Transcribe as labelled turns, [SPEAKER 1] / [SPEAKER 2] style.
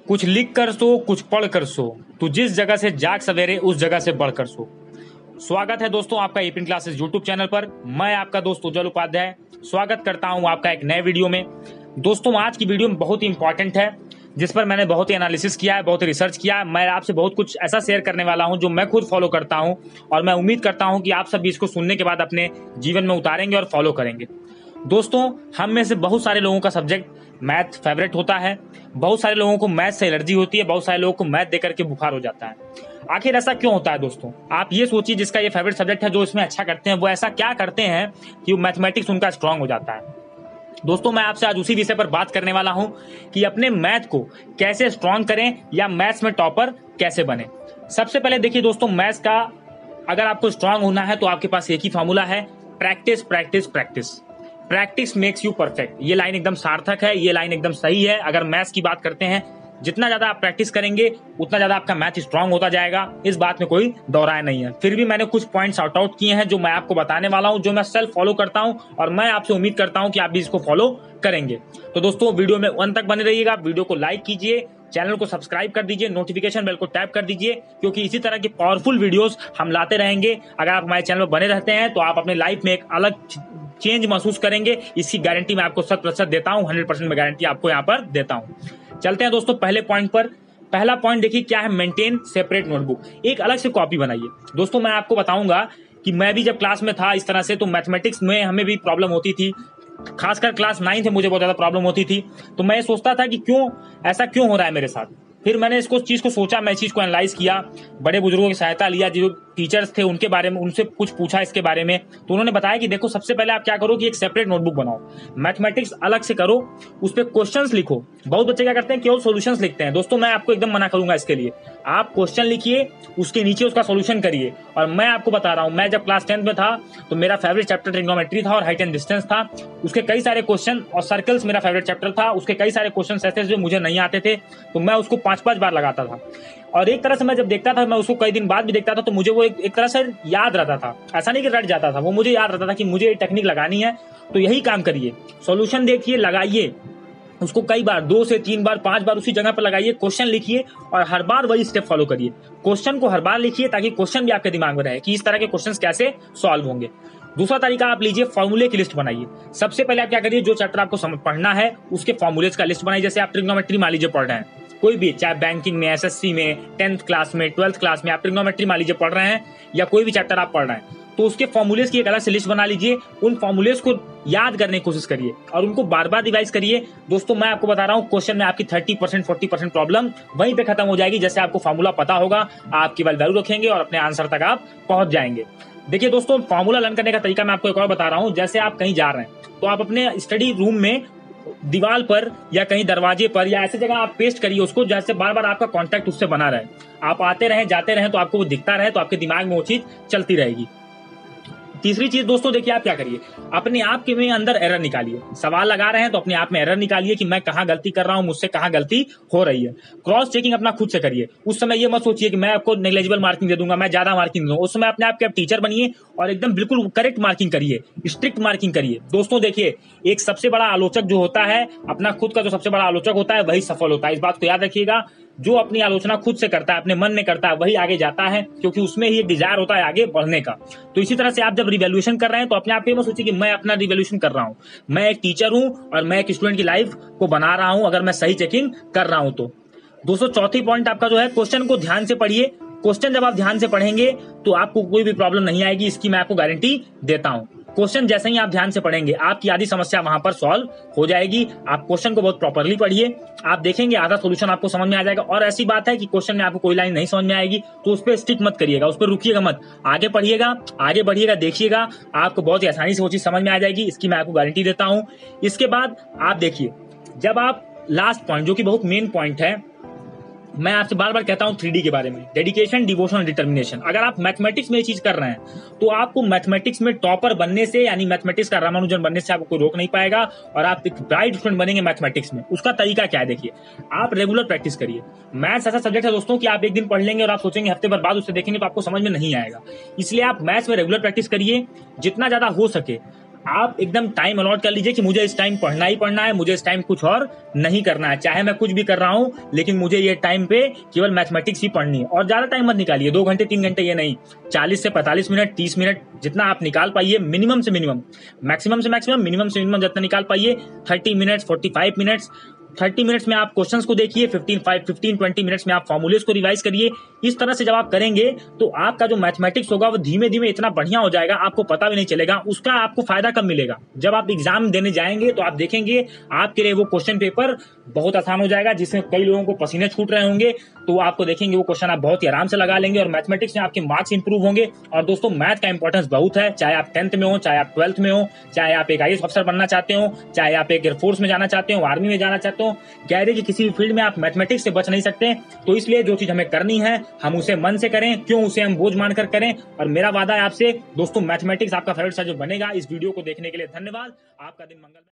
[SPEAKER 1] कुछ लिख कर सो, कुछ पढ़ कर सो, तू जिस जगह से जाग सवेरे उस जगह से बढ़कर सो। स्वागत है दोस्तों आपका एपीएन क्लासेस यूट्यूब चैनल पर। मैं आपका दोस्त उज्जवल उपाध्याय स्वागत करता हूं आपका एक नए वीडियो में। दोस्तों आज की वीडियो में बहुत ही इंपॉर्टेंट है, जिस पर मैंने बहुत ही एनालिसिस किया है, बहुत ही रिसर्च किया है। मैं आपसे बहुत कुछ ऐसा शेयर करने वाला हूं जो मैं खुद फॉलो करता हूं और मैं उम्मीद करता हूं कि आप सब भी इसको सुनने के बाद अपने जीवन में उतारेंगे और फॉलो करेंगे। दोस्तों हम में से बहुत सारे लोगों का सब्जेक्ट मैथ फेवरेट होता है, बहुत सारे लोगों को मैथ से एलर्जी होती है, बहुत सारे लोगों को मैथ देकर के बुखार हो जाता है। आखिर ऐसा क्यों होता है दोस्तों? आप ये सोचिए, जिसका ये फेवरेट सब्जेक्ट है, जो इसमें अच्छा करते हैं, वो ऐसा क्या करते हैं कि मैथमेटिक्स उनका स्ट्रांग हो जाता है। दोस्तों मैं आपसे आज उसी विषय पर बात करने वाला हूं कि अपने मैथ को कैसे स्ट्रांग करें या मैथ्स में टॉपर कैसे बने। सबसे पहले देखिए दोस्तों, मैथ्स का अगर आपको स्ट्रांग होना है तो आपके पास एक ही फॉर्मूला है, practice practice practice. Practice makes you perfect. ये लाइन एकदम सार्थक है, ये लाइन एकदम सही है। अगर मैथ्स की बात करते हैं, जितना ज्यादा आप प्रैक्टिस करेंगे उतना ज्यादा आपका मैथ स्ट्रांग होता जाएगा, इस बात में कोई दौराय नहीं है। फिर भी मैंने कुछ पॉइंट्स आउट आउट किए हैं जो मैं आपको बताने वाला हूं, जो मैं सेल्फ फॉलो करता हूं और मैं आपसे उम्मीद करता हूं कि आप भी इसको फॉलो करेंगे। तो दोस्तों वीडियो में अंत तक बने रहिएगा, वीडियो को लाइक कीजिए, चैनल को सब्सक्राइब कर दीजिए, नोटिफिकेशन बेल को टैप कर दीजिए, क्योंकि इसी तरह की पावरफुल वीडियोस हम लाते रहेंगे। अगर आप हमारे चैनल पर बने रहते हैं तो आप अपने लाइफ में एक अलग चेंज महसूस करेंगे। इसकी गारंटी मैं आपको 100% देता हूं, 100% में गारंटी आपको यहाँ पर देता हूं। चलते हैं दोस्तों पहले पॉइंट पर। पहला पॉइंट देखिए क्या है, मेंटेन सेपरेट नोटबुक। एक अलग से कॉपी बनाइए। दोस्तों मैं आपको बताऊंगा कि मैं भी जब क्लास में था इस तरह से, तो मैथमेटिक्स में हमें भी प्रॉब्लम होती थी, खासकर क्लास 9 से मुझे बहुत ज्यादा प्रॉब्लम होती थी। तो मैं सोचता था कि क्यों ऐसा क्यों हो रहा है मेरे साथ। फिर मैंने इसको चीज को सोचा, मैं इस चीज को एनालाइज किया, बड़े बुजुर्गों की सहायता लिया, जो टीचर्स थे उनके बारे में, उनसे कुछ पूछा इसके बारे में। तो उन्होंने बताया कि देखो सबसे पहले आप क्या करो कि एक सेपरेट नोटबुक बनाओ, मैथमेटिक्स अलग से करो, उस पर क्वेश्चंस लिखो। बहुत बच्चे क्या करते हैं, केवल सॉल्यूशंस लिखते हैं। दोस्तों मैं आपको एकदम मना करूंगा इसके लिए। आप क्वेश्चन लिखिए, उसके नीचे उसका सॉल्यूशन करिए। और मैं आपको बता रहा हूं, मैं जब क्लास 10th में था तो मेरा फेवरेट चैप्टर ट्रिग्नोमेट्री था और हाइट एंड डिस्टेंस था। उसके कई सारे क्वेश्चन, और सर्कल्स मेरा फेवरेट चैप्टर था, उसके कई सारे क्वेश्चन ऐसे जो मुझे नहीं आते थे, तो मैं उसको 5-5 बार लगाता था। और एक तरह से मैं जब देखता था, मैं उसको कई दिन बाद भी देखता था, तो मुझे वो एक तरह से याद रहता था। ऐसा नहीं कि रट जाता था, वो मुझे याद रहता था कि मुझे ये टेक्निक लगानी है। तो यही काम करिए, सॉल्यूशन देखिए, लगाइए उसको कई बार, 2 से 3 बार 5 बार उसी जगह पर लगाइए, क्वेश्चन लिखिए और हर बार वही स्टेप फॉलो करिए। क्वेश्चन को हर बार लिखिए ताकि क्वेश्चन भी आपके दिमाग में रहे कि इस तरह के क्वेश्चंस कैसे सॉल्व होंगे। दूसरा तरीका आप लीजिए, फॉर्मूले की लिस्ट बनाइए। सबसे पहले आप क्या करिए, जो चैप्टर आपको पढ़ना है उसके फॉर्मूलेज का लिस्ट बनाइए। जैसे आप ट्रिग्नोमेट्री मान लीजिए पढ़ रहे हैं, कोई भी, चाहे बैंकिंग में, एसएससी में, 10th क्लास में, 12th क्लास में आप ट्रिग्नोमेट्री मान लीजिए पढ़ रहे हैं, या कोई भी चैप्टर आप पढ़ रहे हैं, तो उसके फॉर्मूलेज की एक अलग से लिस्ट बना लीजिए। उन फॉर्मूलेज को याद करने की कोशिश करिए और उनको बार बार रिवाइज करिए। दोस्तों मैं आपको बता रहा हूं, क्वेश्चन में आपकी 30% 40% प्रॉब्लम वहीं पे खत्म हो जाएगी। जैसे आपको फॉर्मूला पता होगा, आप केवल वैल्यू रखेंगे और अपने आंसर तक आप पहुंच जाएंगे। देखिए दोस्तों, फॉर्मूला लर्न करने का तरीका मैं आपको एक और बता रहा हूं। जैसे आप कहीं जा रहे हैं तो आप अपने स्टडी रूम में दीवार पर या कहीं दरवाजे पर या ऐसी जगह आप पेस्ट करिए उसको, जैसे बार बार आपका कांटेक्ट उससे बना रहे। आप आते रहें जाते रहें तो आपको वो दिखता रहे, तो आपके दिमाग में वो चीज चलती रहेगी। तीसरी चीज दोस्तों देखिए, आप क्या करिए, अपने आप के में अंदर एरर निकालिए। सवाल लगा रहे हैं तो अपने आप में एरर निकालिए कि मैं कहाँ गलती कर रहा हूं, मुझसे कहाँ गलती हो रही है। क्रॉस चेकिंग अपना खुद से करिए। उस समय ये मत सोचिए कि मैं आपको नेग्लिजिबल मार्किंग दे दूंगा, मैं ज्यादा मार्किंग दूंगा। उस समय अपने आप के आप टीचर बनिए और एकदम बिल्कुल करेक्ट मार्किंग करिए, स्ट्रिक्ट मार्किंग करिए। दोस्तों देखिए, एक सबसे बड़ा आलोचक जो होता है, अपना खुद का जो सबसे बड़ा आलोचक होता है, वही सफल होता है। इस बात को याद रखिएगा। जो अपनी आलोचना खुद से करता है, अपने मन में करता है, वही आगे जाता है, क्योंकि उसमें ही एक डिजायर होता है आगे बढ़ने का। तो इसी तरह से आप जब रिवैल्यूएशन कर रहे हैं तो अपने आप में सोचिए कि मैं अपना रिवैल्यूएशन कर रहा हूं, मैं एक टीचर हूं और मैं एक स्टूडेंट की लाइफ को बना रहा हूं, अगर मैं सही चेकिंग कर रहा हूं तो। दोस्तों चौथी पॉइंट आपका जो है, क्वेश्चन को ध्यान से पढ़िए। क्वेश्चन जब आप ध्यान से पढ़ेंगे तो आपको कोई भी प्रॉब्लम नहीं आएगी, इसकी मैं आपको गारंटी देता हूं। क्वेश्चन जैसे ही आप ध्यान से पढ़ेंगे, आपकी आधी समस्या वहां पर सॉल्व हो जाएगी। आप क्वेश्चन को बहुत प्रॉपरली पढ़िए, आप देखेंगे आधा सॉल्यूशन आपको समझ में आ जाएगा। और ऐसी बात है कि क्वेश्चन में आपको कोई लाइन नहीं समझ में आएगी तो उस पर स्टिक मत करिएगा, उस पर रुकिएगा मत, आगे पढ़िएगा, आगे बढ़िएगा, देखिएगा, आपको बहुत ही आसानी से वो चीज समझ में आ जाएगी, इसकी मैं आपको गारंटी देता हूं। इसके बाद आप देखिए, जब आप लास्ट पॉइंट, जो कि बहुत मेन पॉइंट है, मैं आपसे बार बार कहता हूं 3D के बारे में, डेडिकेशन, डिवोशन, डिटर्मिनेशन। अगर आप मैथमेटिक्स में ये चीज कर रहे हैं तो आपको मैथमेटिक्स में टॉपर बनने से, यानी मैथमेटिक्स का रामानुजन बनने से आपको कोई रोक नहीं पाएगा और आप एक ब्राइट स्टूडेंट बनेंगे मैथमेटिक्स में। उसका तरीका क्या है देखिए, आप रेगुलर प्रैक्टिस करिए। मैथ्स ऐसा सब्जेक्ट है दोस्तों कि आप एक दिन पढ़ लेंगे और आप सोचेंगे हफ्ते भर बाद उसे देखेंगे तो आपको समझ में नहीं आएगा। इसलिए आप मैथ्स में रेगुलर प्रैक्टिस करिए, जितना ज्यादा हो सके। आप एकदम टाइम अलॉट कर लीजिए कि मुझे इस टाइम पढ़ना ही पढ़ना है, मुझे इस टाइम कुछ और नहीं करना है, चाहे मैं कुछ भी कर रहा हूं लेकिन मुझे ये टाइम पे केवल मैथमेटिक्स ही पढ़नी है। और ज्यादा टाइम मत निकालिए, 2 घंटे 3 घंटे ये नहीं, 40 से 45 मिनट 30 मिनट जितना आप निकाल पाइए, मिनिमम से मिनिमम, मैक्सिमम से मैक्सिमम, मिनिमम से मिनिमम जितना निकाल पाइए, 30 मिनट्स 45 मिनट्स। 30 मिनट्स में आप क्वेश्चंस को देखिए, 15-20 मिनट्स में आप फॉर्मूलेस को रिवाइज करिए। इस तरह से जब आप करेंगे तो आपका जो मैथमेटिक्स होगा वो धीमे धीमे इतना बढ़िया हो जाएगा, आपको पता भी नहीं चलेगा। उसका आपको फायदा कब मिलेगा, जब आप एग्जाम देने जाएंगे तो आप देखेंगे आपके लिए वो क्वेश्चन पेपर बहुत आसान हो जाएगा, जिसमें कई लोगों को पसीने छूट रहे होंगे, तो आपको देखेंगे वो क्वेश्चन आप बहुत ही आराम से लगा लेंगे और मैथमेटिक्स में आपके मार्क्स इंप्रूव होंगे। और दोस्तों मैथ का इंपॉर्टेंस बहुत है, चाहे आप 10th में हो, चाहे आप 12th में हो, चाहे आप एक IAS अफसर बनना चाहते हो, चाहे आप एक एयरफोर्स में जाना चाहते हो, आर्मी में जाना चाहते हो, गैरेज की किसी भी फील्ड में आप मैथमेटिक्स से बच नहीं सकते। तो इसलिए जो चीज हमें करनी है हम उसे मन से करें, क्यों उसे हम बोझ मानकर करें। और मेरा वादा है आपसे दोस्तों, मैथमेटिक्स आपका फेवरेट सब्जेक्ट बनेगा। इस वीडियो को देखने के लिए धन्यवाद। आपका दिन मंगल